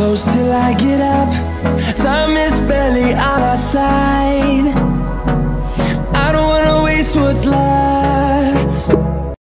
close till I get up. Time is barely on our side.